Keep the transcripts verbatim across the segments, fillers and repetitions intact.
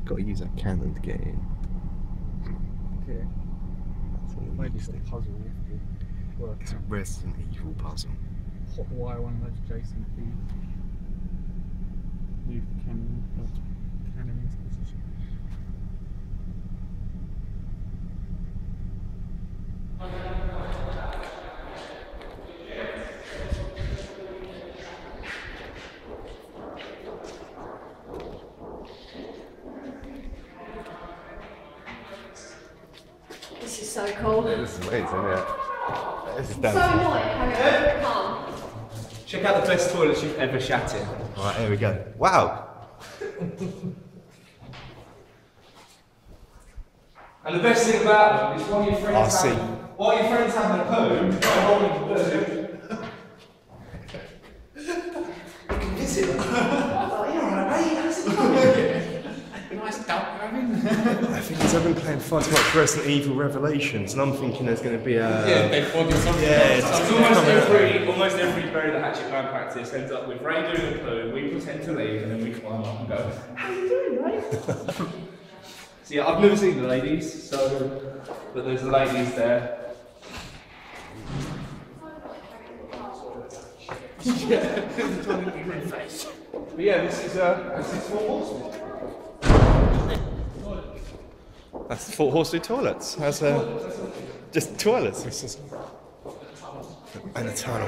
Got to use that cannon to get in. Yeah. Maybe it's the puzzle you have to work It's a Resident Evil puzzle. hot wire one of those Jason things. Move the cannon, uh, cannon into position. This is so cool. Yeah, this is amazing, isn't it? This is So damn annoying having to come. Check out the best toilets you've ever shat in. Alright, here we go. Wow! And the best thing about them is while your friends I have see. while your friends have a poo, they're holding the poo. You can visit them. Oh, you're alright, mate. How's it going? Nice duck having. I think I've been playing far too much Resident Evil Revelations, and I'm thinking there's going to be a. Yeah, dead body or something. Yeah, it's So almost every, almost every bury the hatchet band practice ends up with Ray doing a poo, we pretend to leave, and then we climb up and go, how you doing, Ray? So yeah, I've never seen the ladies, so, but there's the ladies there. But yeah, this is, uh, this is Fort Horsted. That's Fort Horsted toilets. That's uh, just toilets. It's just... And a tunnel.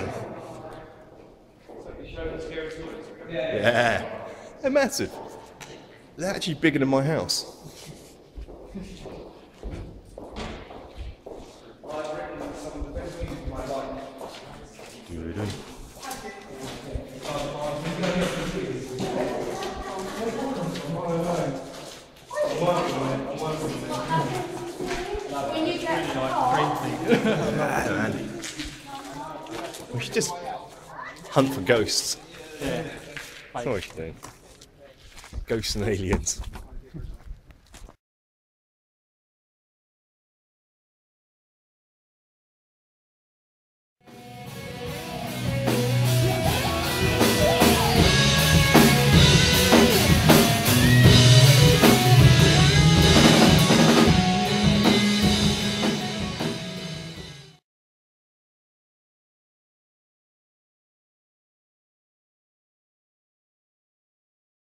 Yeah. They're massive. They're actually bigger than my house. Doo-doo. When you get Andy. We should just hunt for ghosts. Yeah. That's what we should do. Ghosts and aliens.